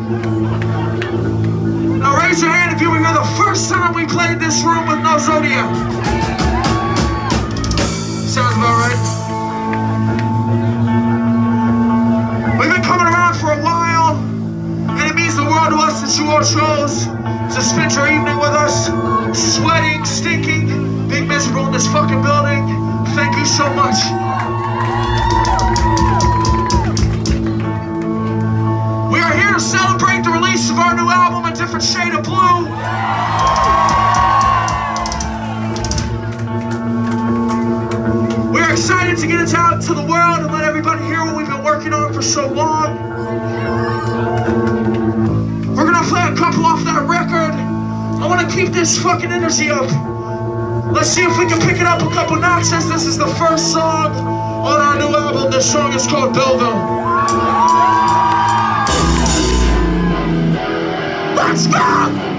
Now raise your hand if you were here the first time we played this room with no Zodiac. Sounds about right. We've been coming around for a while, and it means the world to us that you all chose to spend your evening with us, sweating, stinking, being miserable in this fucking building. Thank you so much. We are here to celebrate the release of our new album, A Different Shade of Blue. We're excited to get it out to the world and let everybody hear what we've been working on for so long. We're gonna play a couple off that record. I wanna keep this fucking energy up. Let's see if we can pick it up a couple notches. This is the first song on our new album. This song is called Belleville. Let's go!